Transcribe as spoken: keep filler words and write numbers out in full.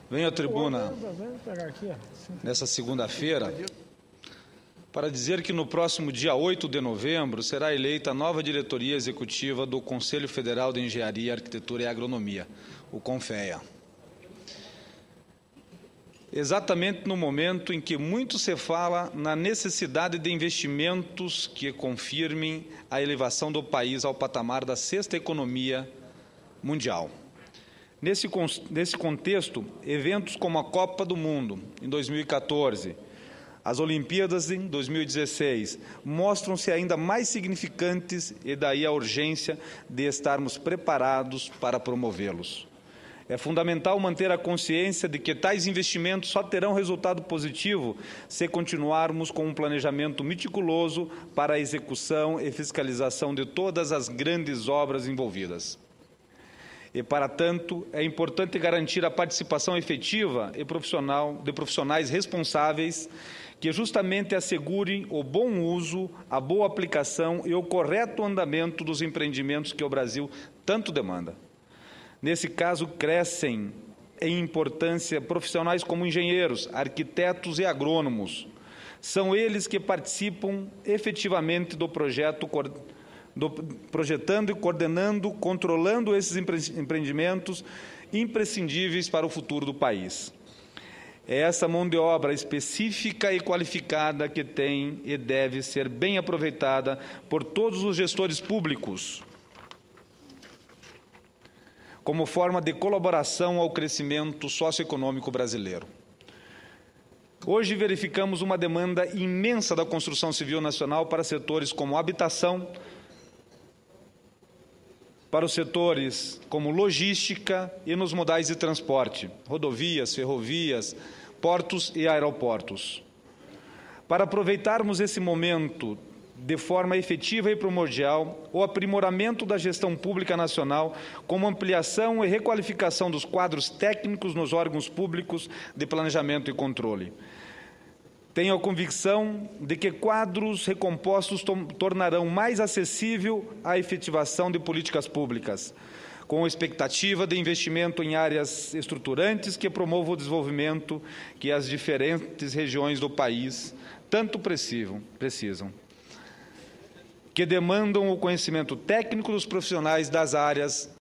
Venho à tribuna nessa segunda-feira para dizer que no próximo dia oito de novembro será eleita a nova diretoria executiva do Conselho Federal de Engenharia, Arquitetura e Agronomia, o CONFEA. Exatamente no momento em que muito se fala na necessidade de investimentos que confirmem a elevação do país ao patamar da sexta economia mundial. Nesse, nesse contexto, eventos como a Copa do Mundo, em dois mil e quatorze, as Olimpíadas, em dois mil e dezesseis, mostram-se ainda mais significantes e daí a urgência de estarmos preparados para promovê-los. É fundamental manter a consciência de que tais investimentos só terão resultado positivo se continuarmos com um planejamento meticuloso para a execução e fiscalização de todas as grandes obras envolvidas. E, para tanto, é importante garantir a participação efetiva e profissional de profissionais responsáveis que justamente assegurem o bom uso, a boa aplicação e o correto andamento dos empreendimentos que o Brasil tanto demanda. Nesse caso, crescem em importância profissionais como engenheiros, arquitetos e agrônomos. São eles que participam efetivamente do projeto, do, projetando e coordenando, controlando esses empreendimentos imprescindíveis para o futuro do país. É essa mão de obra específica e qualificada que tem e deve ser bem aproveitada por todos os gestores públicos, como forma de colaboração ao crescimento socioeconômico brasileiro. Hoje verificamos uma demanda imensa da construção civil nacional para setores como habitação, para os setores como logística e nos modais de transporte, rodovias, ferrovias, portos e aeroportos. Para aproveitarmos esse momento de forma efetiva e primordial, o aprimoramento da gestão pública nacional, como ampliação e requalificação dos quadros técnicos nos órgãos públicos de planejamento e controle. Tenho a convicção de que quadros recompostos tornarão mais acessível a efetivação de políticas públicas, com expectativa de investimento em áreas estruturantes que promovam o desenvolvimento que as diferentes regiões do país tanto precisam. precisam. que demandam o conhecimento técnico dos profissionais das áreas